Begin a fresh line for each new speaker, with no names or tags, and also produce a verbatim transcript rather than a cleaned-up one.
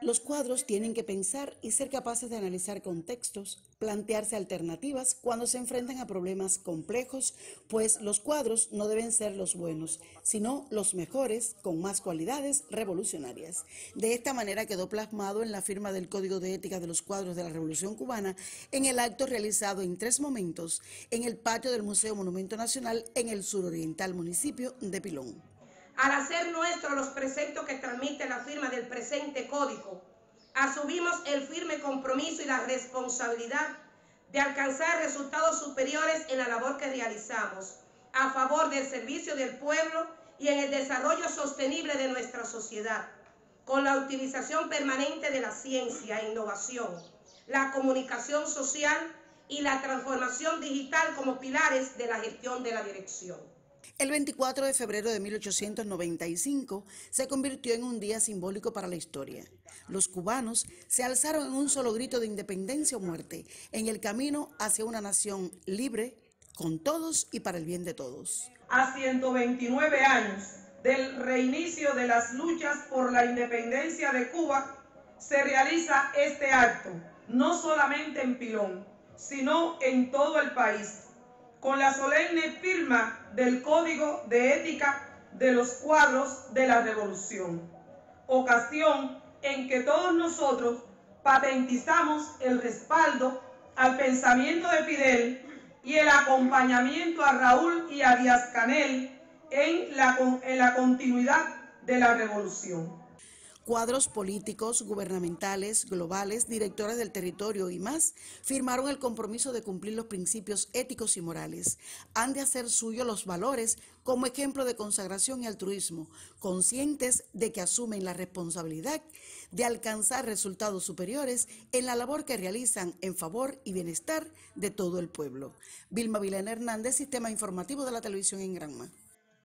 Los cuadros tienen que pensar y ser capaces de analizar contextos, plantearse alternativas cuando se enfrentan a problemas complejos, pues los cuadros no deben ser los buenos, sino los mejores, con más cualidades revolucionarias. De esta manera quedó plasmado en la firma del Código de Ética de los Cuadros de la Revolución Cubana en el acto realizado en tres momentos en el patio del Museo Monumento Nacional en el suroriental municipio de Pilón.
Al hacer nuestros los preceptos que transmite la firma del presente código, asumimos el firme compromiso y la responsabilidad de alcanzar resultados superiores en la labor que realizamos a favor del servicio del pueblo y en el desarrollo sostenible de nuestra sociedad, con la utilización permanente de la ciencia e innovación, la comunicación social y la transformación digital como pilares de la gestión de la dirección.
El veinticuatro de febrero de mil ochocientos noventa y cinco se convirtió en un día simbólico para la historia. Los cubanos se alzaron en un solo grito de independencia o muerte, en el camino hacia una nación libre, con todos y para el bien de todos.
A ciento veintinueve años del reinicio de las luchas por la independencia de Cuba, se realiza este acto, no solamente en Pilón, sino en todo el país, con la solemne firma del Código de Ética de los Cuadros de la Revolución, ocasión en que todos nosotros patentizamos el respaldo al pensamiento de Fidel y el acompañamiento a Raúl y a Díaz-Canel en la, en la continuidad de la revolución.
Cuadros políticos, gubernamentales, globales, directores del territorio y más firmaron el compromiso de cumplir los principios éticos y morales. Han de hacer suyo los valores como ejemplo de consagración y altruismo, conscientes de que asumen la responsabilidad de alcanzar resultados superiores en la labor que realizan en favor y bienestar de todo el pueblo. Vilma Vilena Hernández, Sistema Informativo de la Televisión en Granma.